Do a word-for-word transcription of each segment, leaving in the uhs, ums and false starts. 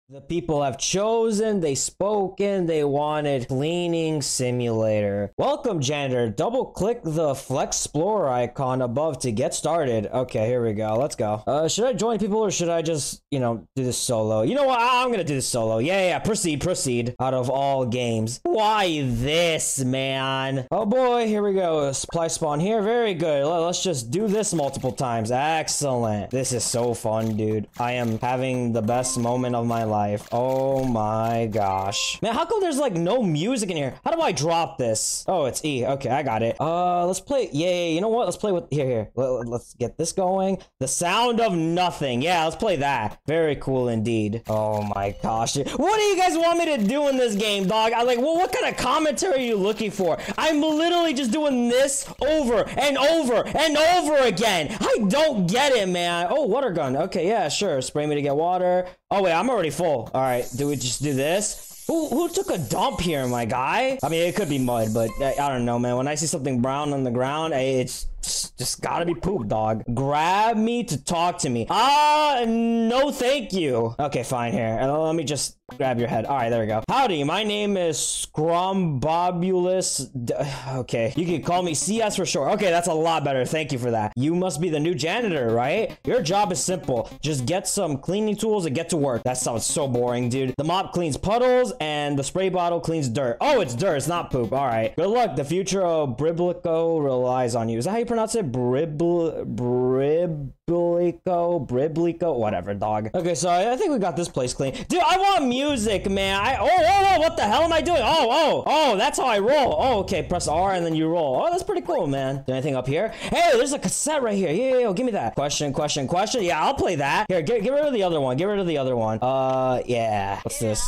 The people have chosen, they spoken, they wanted cleaning simulator. Welcome, janitor. Double click the Flex Explorer icon above to get started. Okay, here we go. Let's go. Uh, should I join people or should I just, you know, do this solo? You know what? I'm gonna do this solo. Yeah, yeah, proceed, proceed. Out of all games. Why this, man? Oh boy, here we go. Supply spawn here. Very good. Let's just do this multiple times. Excellent. This is so fun, dude. I am having the best moment of my life. Oh my gosh. Man, how come there's like no music in here? How do I drop this? Oh, it's E. Okay, I got it. Uh, let's play. Yeah, you know what? Let's play with here, here. Let's get this going. The sound of nothing. Yeah, let's play that. Very cool indeed. Oh my gosh. What do you guys want me to do in this game, dog? I'm like, well, what kind of commentary are you looking for? I'm literally just doing this over and over and over again. I don't get it, man. Oh, water gun. Okay, yeah, sure. Spray me to get water. Oh, wait, I'm already full. All right, do we just do this? Who, who took a dump here, my guy? I mean, it could be mud, but I, I don't know, man. When I see something brown on the ground, it's just gotta be poop, dog. Grab me to talk to me. Ah, no thank you. Okay, fine, here. And let me just grab your head. All right, there we go. Howdy, my name is Scrumbobulus. Okay, you can call me C S for short. Okay, that's a lot better. Thank you for that. You must be the new janitor, right? Your job is simple. Just get some cleaning tools and get to work. That sounds so boring, dude. The mop cleans puddles and the spray bottle cleans dirt. Oh, it's dirt. It's not poop. All right. Good luck. The future of BRIBBLECO relies on you. Is that how you pronounce it? Bribble, BRIBBLECO, BRIBBLECO, whatever, dog. Okay, so I think we got this place clean. Dude, I want music, man. I, oh, oh, oh, what the hell am I doing? Oh, oh, oh, that's how I roll. Oh, okay, press R and then you roll. Oh, that's pretty cool, man. Is there anything up here? Hey, there's a cassette right here. Yeah, yeah, yeah, give me that. Question, question, question. Yeah, I'll play that. Here, get, get rid of the other one. Get rid of the other one. Uh, yeah. What's this?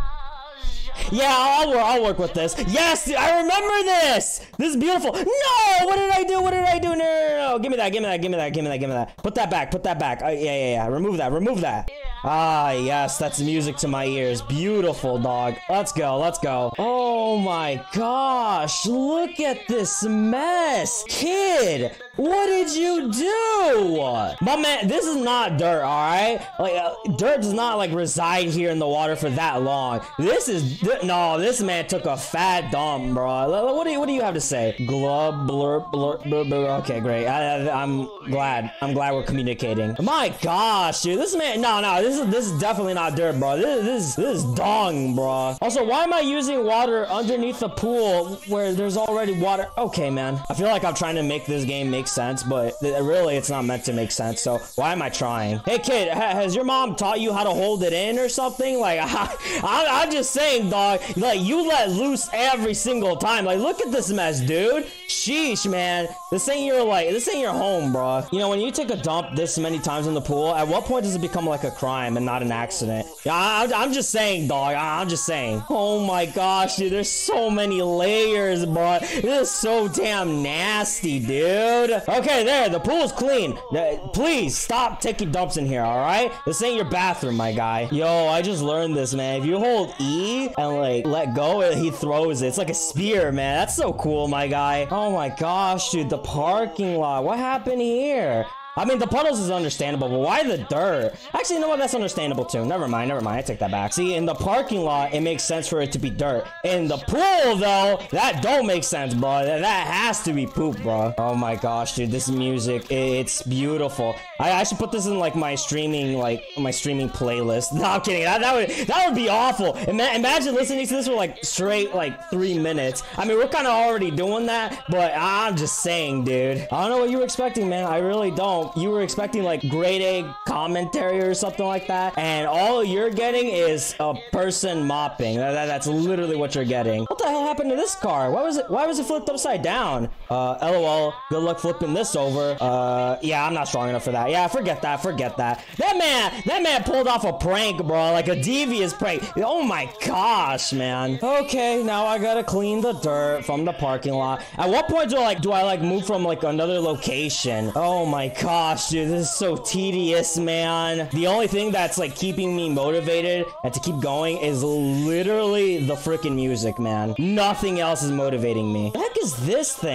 Yeah, I'll, I'll work with this. Yes, dude, I remember this. This is beautiful. No, what did I do? What did I do? No, no, no, no. Give me that. Give me that. Give me that. Give me that. Give me that. Put that back. Put that back. Uh, yeah, yeah, yeah. Remove that. Remove that. Ah, yes, that's music to my ears. Beautiful, dog. Let's go. Let's go. Oh my gosh. Look at this mess. Kid, what did you do? My man, this is not dirt, all right? Like, uh, dirt does not, like, reside here in the water for that long. This is... Th no, this man took a fat dump, bro. What do you, what do you have to say? Glub, blur, blur, blur, blur. Okay, great. I, I, I'm glad. I'm glad we're communicating. My gosh, dude. This man... No, no. This is this is definitely not dirt, bro. This, this, this is dung, bro. Also, why am I using water underneath the pool where there's already water? Okay, man. I feel like I'm trying to make this game make sense, but really it's not meant to make sense, so why am I trying? Hey kid, ha has your mom taught you how to hold it in or something? Like, I, I, I'm just saying, dog, like, you let loose every single time. Like, look at this mess, dude. Sheesh, man. This ain't your, like, this ain't your home, bro. You know, when you take a dump this many times in the pool, at what point does it become like a crime and not an accident? Yeah, I, I'm just saying, dog. I, I'm just saying. Oh my gosh, dude, there's so many layers, bro. This is so damn nasty, dude. Okay, there, the pool's clean. Please stop taking dumps in here, all right? This ain't your bathroom, my guy. Yo, I just learned this, man. If you hold E and like let go, he throws it. It's like a spear, man. That's so cool, my guy. Oh my gosh, dude, the parking lot. What happened here? I mean, the puddles is understandable, but why the dirt? Actually, you know what? That's understandable too. Never mind, never mind. I take that back. See, in the parking lot, it makes sense for it to be dirt. In the pool, though, that don't make sense, bro. That, that has to be poop, bro. Oh my gosh, dude, this music, it's beautiful. I, I should put this in like my streaming, like my streaming playlist. No, I'm kidding. That, that would that would be awful. Ima imagine listening to this for like straight like three minutes. I mean, we're kind of already doing that, but I'm just saying, dude. I don't know what you were expecting, man. I really don't. You were expecting like grade A commentary or something like that, and all you're getting is a person mopping. That, that, that's literally what you're getting. What the hell happened to this car? Why was it? Why was it flipped upside down? Uh, LOL. Good luck flipping this over. Uh, yeah, I'm not strong enough for that. Yeah, forget that. Forget that. That man, that man pulled off a prank, bro. Like a devious prank. Oh my gosh, man. Okay, now I gotta clean the dirt from the parking lot. At what point do I like do I like move from like another location? Oh my gosh. Gosh, dude, this is so tedious, man. The only thing that's like keeping me motivated and to keep going is literally the freaking music, man. Nothing else is motivating me. What the heck is this thing?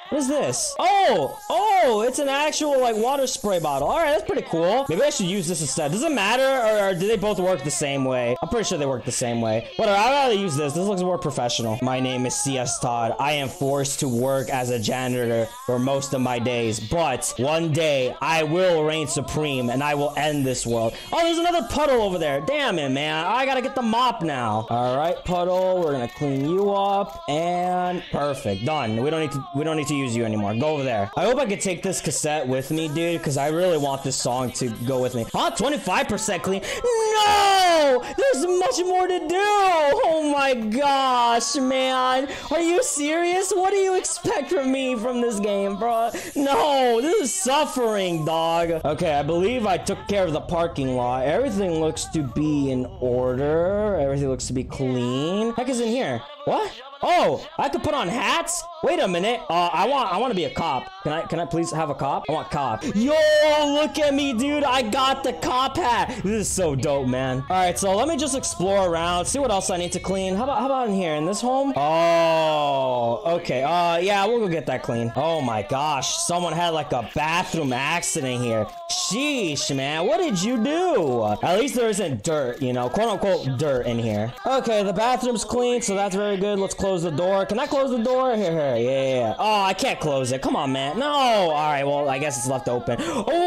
What is this? Oh, oh, it's an actual like water spray bottle. All right, that's pretty cool. Maybe I should use this instead. Does it matter, or, or do they both work the same way? I'm pretty sure they work the same way. Whatever, I'd rather use this. This looks more professional. My name is C S Todd. I am forced to work as a janitor for most of my days, but one day I will reign supreme and I will end this world. Oh, there's another puddle over there. Damn it, man. I gotta get the mop now. All right, puddle. We're gonna clean you up and perfect. Done. We don't need to. We don't need to use you anymore. Go over there. I hope I can take this cassette with me, dude, because I really want this song to go with me. Huh? twenty-five percent clean. No! There's much more to do. Oh my gosh, man. Are you serious? What do you expect from me from this game, bro? No, this is suffering, dog. Okay, I believe I took care of the parking lot. Everything looks to be in order. Everything looks to be clean. Heck is in here? What? Oh, I could put on hats? Wait a minute. Uh, I want I want to be a cop. Can I can I please have a cop? I want cop. Yo, look at me, dude. I got the cop hat. This is so dope, man. All right, so let me just explore around, see what else I need to clean. How about how about in here in this home? Oh, okay. Uh, yeah, we'll go get that clean. Oh my gosh, someone had like a bathroom accident here. Sheesh, man. What did you do? At least there isn't dirt, you know, quote unquote dirt in here. Okay, the bathroom's clean, so that's very good. Let's close the door. Can I close the door? Here, here. Yeah, yeah, yeah. Oh, I can't close it. Come on, man. No. All right, well, I guess it's left open.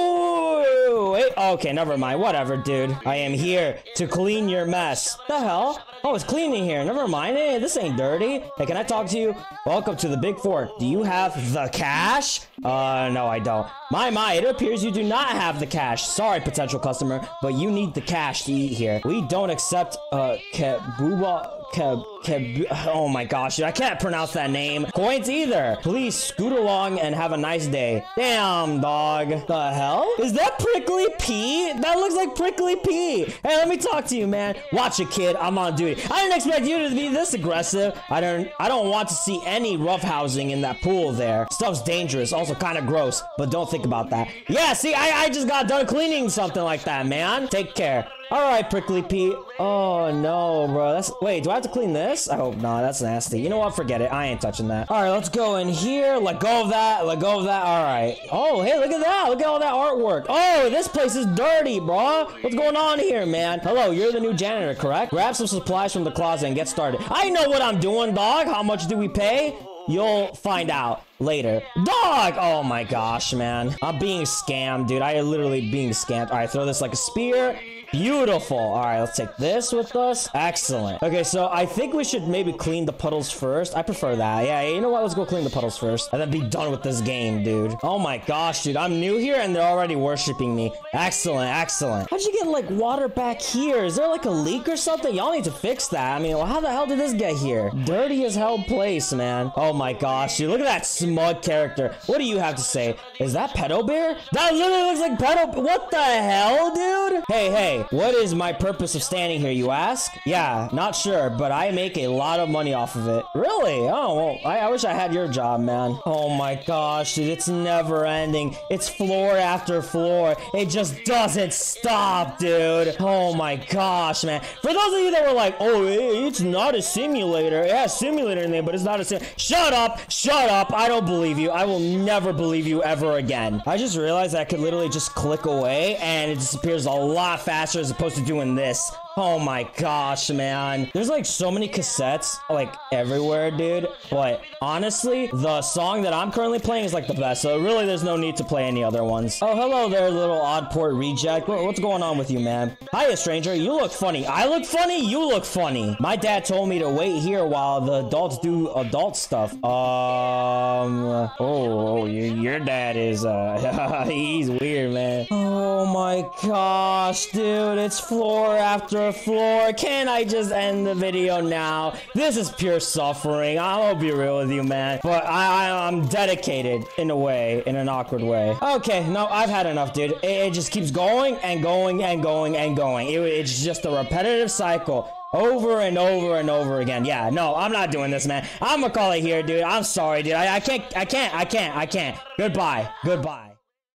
Oh, wait. Okay, never mind. Whatever, dude. I am here to clean your mess. The hell? Oh, it's clean in here. Never mind. Hey, this ain't dirty. Hey, can I talk to you? Welcome to the Big Fork. Do you have the cash? Uh, no, I don't. My, my, it appears you do not have the cash. Sorry, potential customer, but you need the cash to eat here. We don't accept, uh, kebuba... Keb, Keb, oh my gosh, dude, I can't pronounce that name. Coins either. Please scoot along and have a nice day. Damn, dog. The hell? Is that Prickly P? That looks like Prickly P. Hey, let me talk to you, man. Watch it, kid. I'm on duty. I didn't expect you to be this aggressive. I don't I don't want to see any roughhousing in that pool there. Stuff's dangerous, also kind of gross, but don't think about that. Yeah, see, I, I just got done cleaning something like that, man. Take care. All right, Prickly Pete. Oh, no, bro. That's wait, do I have to clean this? I hope not. That's nasty. You know what? Forget it. I ain't touching that. All right, let's go in here. Let go of that. Let go of that. All right. Oh, hey, look at that. Look at all that artwork. Oh, this place is dirty, bro. What's going on here, man? Hello, you're the new janitor, correct? Grab some supplies from the closet and get started. I know what I'm doing, dog. How much do we pay? You'll find out later. Dog! Oh my gosh, man. I'm being scammed, dude. I am literally being scammed. All right, throw this like a spear. Beautiful. All right, let's take this with us. Excellent. Okay, so I think we should maybe clean the puddles first. I prefer that. Yeah, you know what? Let's go clean the puddles first and then be done with this game, dude. Oh my gosh, dude. I'm new here and they're already worshiping me. Excellent, excellent. How'd you get like water back here? Is there like a leak or something? Y'all need to fix that. I mean, well, how the hell did this get here? Dirty as hell place, man. Oh my gosh, dude. Look at that smug character. What do you have to say? Is that Pedo Bear? That literally looks like Pedo. What the hell, dude? Hey, hey. What is my purpose of standing here, you ask? Yeah, not sure, but I make a lot of money off of it. Really? Oh, well, I, I wish I had your job, man. Oh my gosh, dude, it's never ending. It's floor after floor. It just doesn't stop, dude. Oh my gosh, man. For those of you that were like, oh, it's not a simulator. It has simulator in there, but it's not a sim. Shut up. Shut up. I don't believe you. I will never believe you ever again. I just realized I could literally just click away and it disappears a lot faster as opposed to doing this. Oh my gosh, man. There's like so many cassettes like everywhere, dude. But honestly, the song that I'm currently playing is like the best. So really, there's no need to play any other ones. Oh, hello there, little odd port reject. What's going on with you, man? Hiya, stranger. You look funny. I look funny? You look funny. My dad told me to wait here while the adults do adult stuff. Um, oh, oh your dad is, uh, he's weird, man. Oh my gosh, dude. It's floor after floor. Can I just end the video now? This is pure suffering. I'll be real with you, man. But I, I, I'm dedicated in a way, in an awkward way. Okay, no, I've had enough, dude. It, it just keeps going and going and going and going. It, it's just a repetitive cycle. Over and over and over again. Yeah, no, I'm not doing this, man. I'm gonna call it here, dude. I'm sorry, dude. I, I can't, I can't, I can't, I can't. Goodbye. Goodbye.